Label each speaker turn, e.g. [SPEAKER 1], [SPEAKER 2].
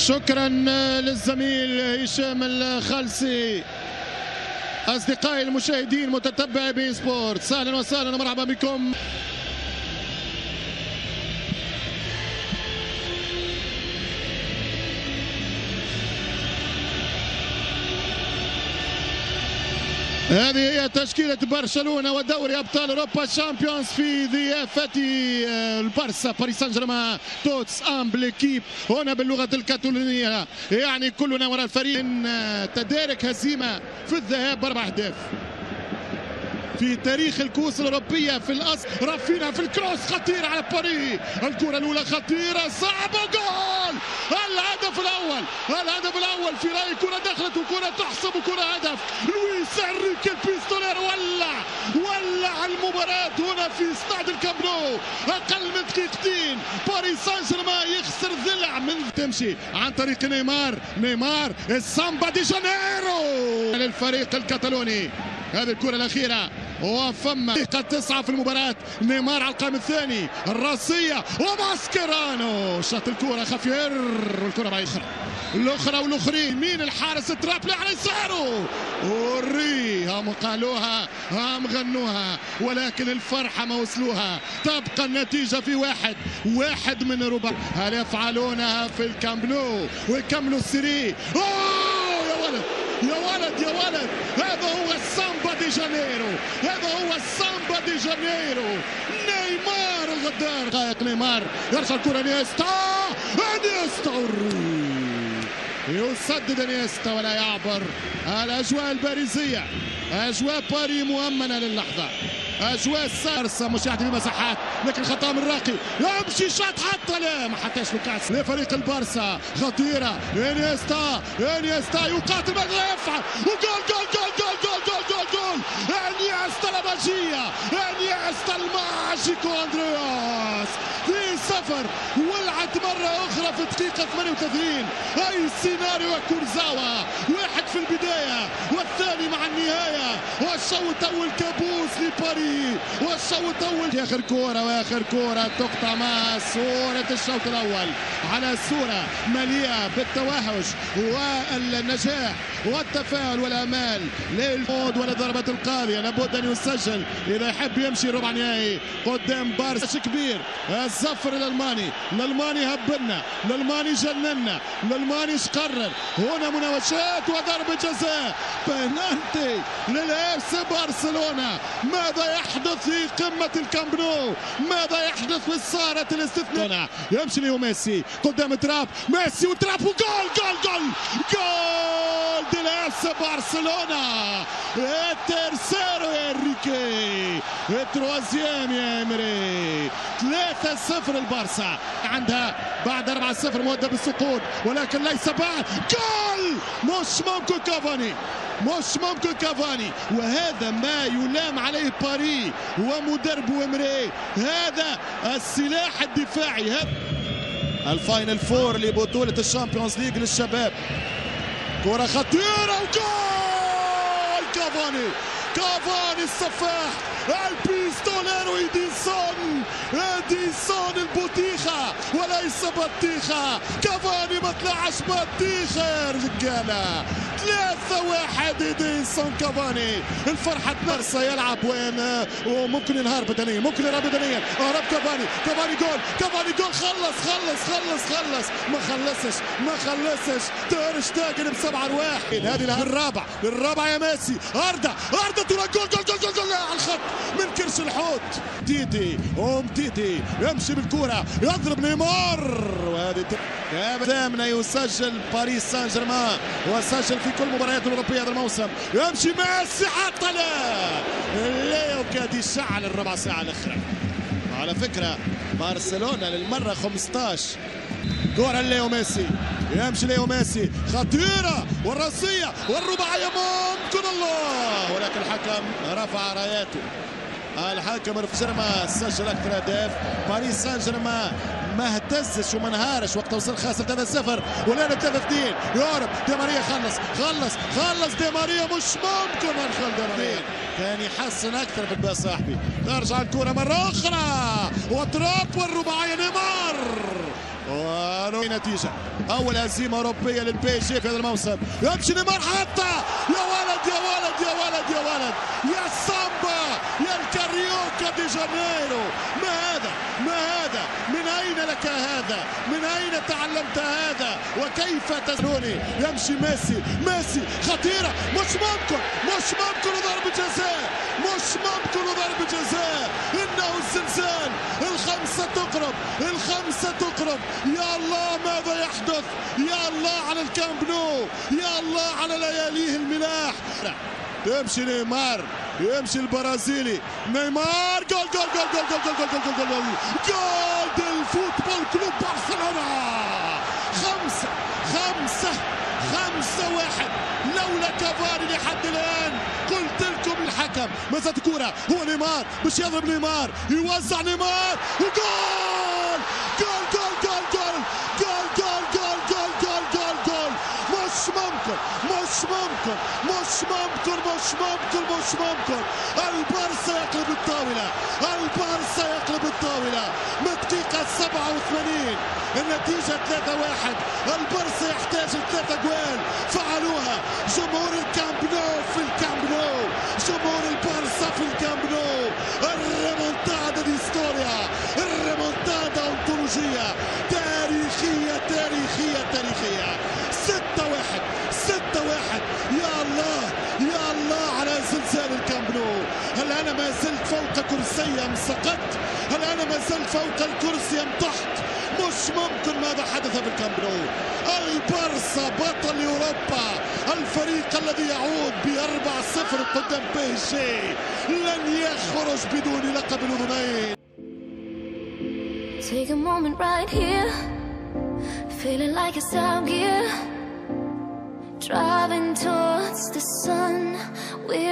[SPEAKER 1] شكرا للزميل هشام الخالسي. أصدقائي المشاهدين متتبعي بي سبورت، أهلا وسهلا ومرحبا بكم. هذه هي تشكيلة برشلونة ودوري أبطال أوروبا الشامبيونز في ضيافة البارسا باريس سان جيرمان. توتس أمبل ليكيب هنا باللغة الكاتالونية، يعني كلنا وراء الفريق. تدارك هزيمة في الذهاب ب4 أهداف في تاريخ الكؤوس الأوروبية في الأصل. رافينا في الكروس خطير على باري، الكرة الأولى خطيرة صعبة، جول! الهدف الأول في رأيي كرة دخلت وكرة تحسب وكرة هدف. لويس إنريكي البيستولير ولع المباراة هنا في استاد الكامب نو. أقل من دقيقتين باريس سان جيرمان يخسر ضلع من تمشي عن طريق نيمار السامبا دي جانيرو للفريق الكتالوني. هذه الكرة الأخيرة وفم دقيقة 9 في المباراة. نيمار على القائم الثاني، الراسية وماسكيرانو شاط الكرة خفير والكرة بعيد. الأخرى والأخرين مين الحارس ترابلي على يساره هم قالوها هم غنوها، ولكن الفرحة ما وصلوها. تبقى النتيجة في واحد من ربع. هل يفعلونها في الكامب نو ويكملوا السيري؟ يا ولد هذا هو السامبا دي جانيرو، نيمار الغدار. دقائق نيمار يرجع الكرة انيستا يسدد انيستا ولا يعبر. الأجواء الباريزية، أجواء باري مؤمنة للحظة، أجواء السارسة مشاهدة بمساحات، لكن خطأ من راقي يمشي شاط حتى لا ما حتاش لوكاس لفريق البارسا. خطيرة انيستا يقاتل ماذا يفعل وجول انيستا الماجية، انيستا الماجيكو اندرياس 2-0. ولعت مرة أخرى في الدقيقة 38. أي سيناريو كورزاوا، واحد في البداية والثاني مع النهاية، والشوط أول كابوس لباري، والشوط أول. آخر كرة تقطع مع صورة الشوط الأول على صورة مليئة بالتوهج والنجاح والتفاؤل والأمال للمود والضربة القاضية. لابد أن يسجل إذا يحب يمشي ربع نهائي قدام بارسا كبير. الظفر الألماني هبلنا، الألماني جننا، الألماني قرر. هنا مناوشات وضربة جزاء بنالتي للاف سي برشلونة. ماذا يحدث في قمة الكامب نو؟ ماذا يحدث في الصالة الاستثناء؟ يمشي ليو ميسي قدام تراب، ميسي وتراب وجول دي لاف سي برشلونة. الترسيرو يا انريكي، التروازيام يا امري. 3-0 البارسا عندها بعد 4-0 مؤدى بالسقوط، ولكن ليس بعد جول. مش ممكن كافاني، وهذا ما يلام عليه باري ومدرب امري. هذا السلاح الدفاعي. الفاينل فور لبطولة الشامبيونز ليج للشباب. كرة خطيرة وجول كافاني السفاح، البيستوليرو إديسون البطيخة وليس بطيخة. كافاني ما طلعش بطيخة يا رجالة. 3-1 إديسون كافاني. الفرحة بارسا يلعب وين وممكن ينهار بدنيا، ممكن يرى بدنيا. هرب كافاني جول. خلص ما خلصش تير شتاجن ب7-1. هذه الرابع يا ميسي. أردا ترى جول على الخط من كرش الحوت. تيتي يمشي بالكرة يضرب نيمار، وهذه ثامنة يسجل باريس سان جيرمان وسجل في كل مباريات الأوروبية هذا الموسم. يمشي ميسي حتى لا يكاد يشعل الربع ساعة الأخرى. على فكرة برشلونة للمرة 15 كرة ليو ميسي خطيرة والراسية والرباعية ممكن الله، ولكن الحكم رفع راياته. الحكم جيرمان سجل أكثر أهداف. باريس سان جيرمان ما اهتزش وما انهارش وقت وصل خاسر 3-0 والان 3-2. يهرب دي ماريا، خلص دي ماريا، مش ممكن ادخل دي ماريا. كان يحسن اكثر بالباء صاحبي. ترجع الكرة مرة اخرى وتراب والرباعية نيمار نتيجة أول هزيمة أوروبية للبي جي في هذا الموسم. يمشي نيمار حتى يا ولد يا ولد يا ولد يا ولد يا سامبا يا الكاريوكا دي جانيرو. ما هذا ما هذا؟ من أين لك هذا؟ من أين تعلمت هذا؟ وكيف تزنوني؟ يمشي ميسي ميسي خطيرة مش ممكن مش ممكن ضربة جزاء مش ممكن ضربة جزاء. إنه الزلزال الخمسة تقرب الخمسة تقرب. يا الله ماذا يحدث؟ يا الله على الكامب نو يا الله على لياليه الملاح. يمشي نيمار يمشي البرازيلي نيمار جول جول جول جول جول جول جول جول جول جول جول ديال فوتبول كلوب برشلونة. 5-1 لولا كافاني لحد الآن قلت لكم الحكم. مازالت كرة هو نيمار باش يضرب نيمار يوزع نيمار وجول جول جول جول جول جول جول جول جول جول جول جول. مش ممكن مش ممكن مش ممكن مش ممكن مش ممكن. البارسا يقلب الطاولة البارسا يقلب الطاولة. من الدقيقة 87 النتيجة 3-1. البارسا يحتاج 3 جوال فعلوها جمهور الكامب نو في الكامب نو جمهور البارسا في الكامب نو. الريمونتادا دي ستوريا الريمونتادا أنطولوجية تاريخية تاريخية تاريخية. 6-1 يا الله يا الله على زلزال الكامب نو. هل أنا ما زلت فوق كرسي أم سقطت؟ هل أنا ما زلت فوق الكرسي أم تحت؟ مش ممكن ماذا حدث في الكامب نو. البارسا بطل أوروبا الفريق الذي يعود ب4-0 قدام بي جي لن يخرج بدون لقب الأذنين.
[SPEAKER 2] Take a moment right here, feeling like it's out gear, driving towards the sun. We're